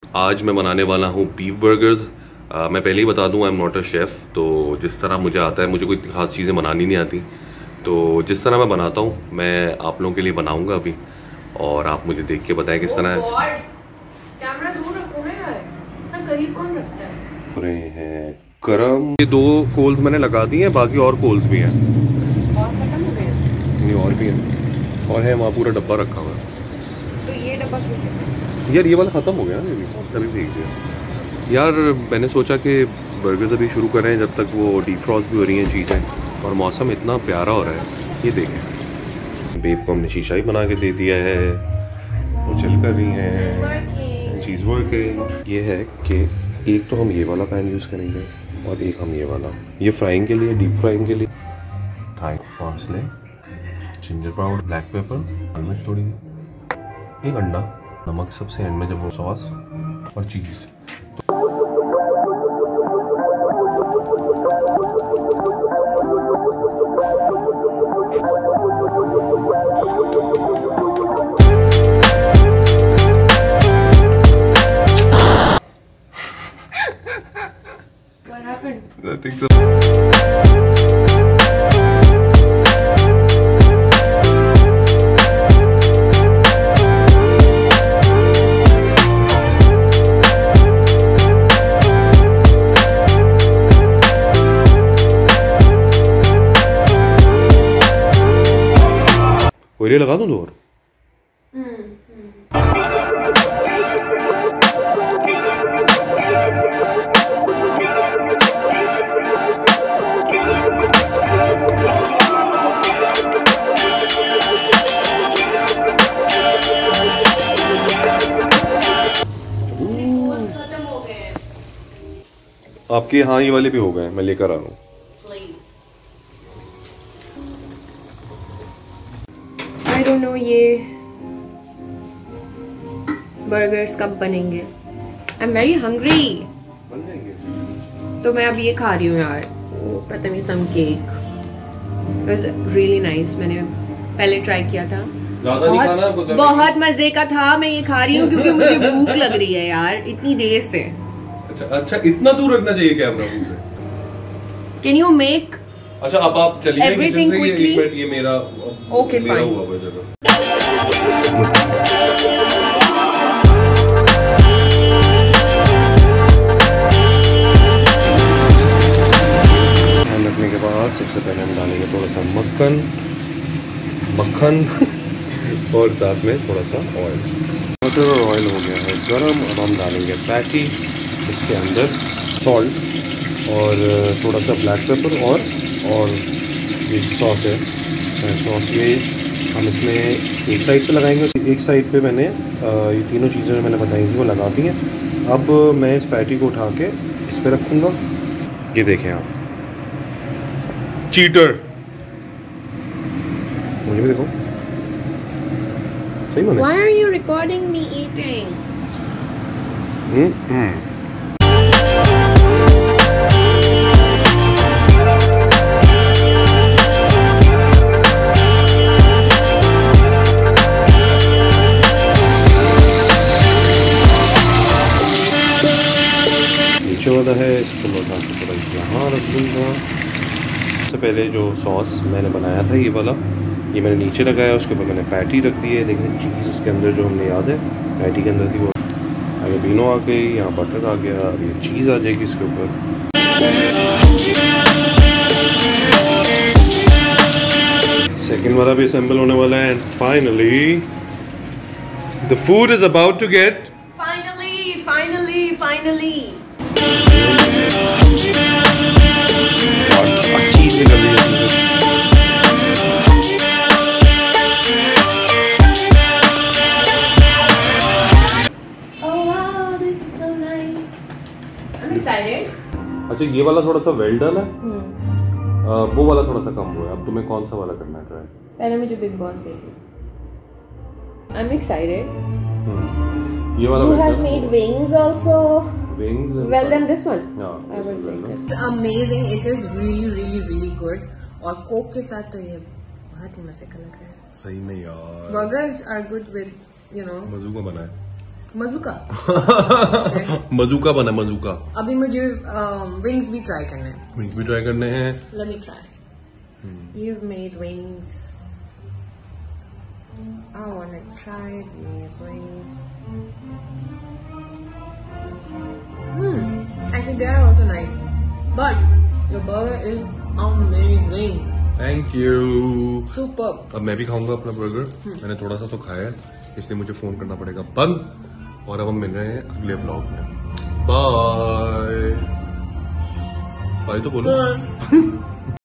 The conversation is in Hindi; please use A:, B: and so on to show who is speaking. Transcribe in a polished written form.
A: आज मैं बनाने वाला हूँ बीफ बर्गर्स। मैं पहले ही बता दूँ, I am not a chef, तो जिस तरह मुझे आता है, मुझे कोई ख़ास चीज़ें बनानी नहीं आती, तो जिस तरह मैं बनाता हूँ मैं आप लोगों के लिए बनाऊँगा अभी, और आप मुझे देख के बताएं किस तरह है।
B: कैमरा दूर रखो ना यार, ना करीब कौन रखता है।
A: हो रहे हैं गरम। ये 2 कोल्स मैंने लगा दिए हैं, बाकी और कोल्स भी हैं।
B: और खत्म हो गए?
A: नहीं, और भी हैं, और है वहाँ पूरा डब्बा रखा हुआ है।
B: तो ये डब्बा क्यों है?
A: यार ये वाला ख़त्म हो गया ना तभी देख दिया यार। मैंने सोचा कि बर्गर्स अभी शुरू करें जब तक वो डीफ्रॉस्ट भी हो रही हैं चीज़ें, और मौसम इतना प्यारा हो रहा है। ये देखें, बेब को हमने शीशा ही बना के दे दिया है, वो चल कर रही हैं, चीज़ वर्किंग। ये है कि एक तो हम ये वाला पैन यूज़ करेंगे और एक हम ये वाला, ये फ्राइंग के लिए, डीप फ्राइंग के लिए। Thai parsley, ginger powder, black pepper, लाल मिर्च थोड़ी, एक अंडा, नमक सबसे एंड में जब वो सॉस और चीज़।
B: What happened?
A: I think so. और ये लगा दूँ 2 और? आपके यहाँ ये वाले भी हो गए, मैं लेकर आ रहा हूँ।
B: I don't know ये बर्गर्स कब बनेंगे। I'm very hungry।
A: बन जाएंगे।
B: तो मैं अब ये खा रही हूँ यार, वो पता नहीं some cake was really nice। मैंने पहले ट्राई किया था,
A: ज़्यादा नहीं खाना,
B: बहुत मजे का था। मैं ये खा रही हूँ क्योंकि मुझे भूख लग रही है यार इतनी देर से।
A: अच्छा, इतना दूर रखना चाहिए कैमरा से।
B: Can you make
A: अच्छा, अब आप चलिए
B: everything quickly?
A: ये मेरा
B: Okay,
A: मेरा
B: fine।
A: हुआ वो जगह। ध्यान रखने के बाद सबसे पहले हम डालेंगे थोड़ा सा मक्खन और साथ में थोड़ा सा ऑयल। बटर और ऑयल हो गया है गरम। अब हम डालेंगे पैटी, इसके अंदर सॉल्ट और थोड़ा सा ब्लैक पेपर और ये सॉस है, सॉस ये हम इसमें एक साइड पे लगाएंगे। एक साइड पे मैंने ये तीनों चीज़ें जो मैंने बताई थी वो लगा दी हैं। अब मैं इस पैटी को उठा के इस पे रखूँगा। ये देखें आप, चीटर। मुझे भी देखो, सही बने।
B: Why are you recording me eating?
A: नीचे वाला है, इसको लौटा के थोड़ा यहाँ रख दूँगा। सबसे पहले जो सॉस मैंने बनाया था ये वाला, ये मैंने नीचे लगाया, उसके ऊपर मैंने पैटी रख दी है। देखिए चीज़ इसके अंदर जो हमने याद है पैटी के अंदर थी वो जलेबिनो आ गई, यहाँ बटर आ गया, अब ये चीज़ आ जाएगी इसके ऊपर। सेकेंड वाला भी असेंबल होने वाला है। And finally the food is about to get
B: Finally
A: cheese निकल रही है। अच्छा, ये वाला थोड़ा सा वेल डन है, वो वाला थोड़ा सा कम हुआ है। अब तुम्हें कौन सा वाला करना है ट्राई?
B: पहले मुझे बिग बॉस देखिए। I'm excited।
A: ये वाला
B: You have made wings also।
A: Wings?
B: Well then this one।
A: Yeah,
B: I will take this। It's amazing। It is really good। और कोक के साथ तो ये बहुत ही मजे का लग रहा है।
A: सही में यार।
B: Burgers are good with, you know।
A: मज़ू को बना है।
B: मज़ूका।
A: मजूका बना मजूका।
B: अभी मुझे विंग्स भी ट्राई करने हैं।
A: विंग्स भी ट्राई करने हैं।
B: Let me try. You've made wings. I wanna try these wings. Actually, they are also nice. But your burger is amazing.
A: Thank you.
B: Super.
A: अब मैं भी खाऊंगा अपना बर्गर। मैंने थोड़ा सा तो खाया है, इसलिए मुझे फोन करना पड़ेगा बंद। और अब हम मिल रहे हैं अगले ब्लॉग में। बाय। बाय तो बोलो।